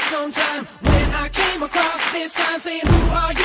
sometime when I came across this sign saying, who are you?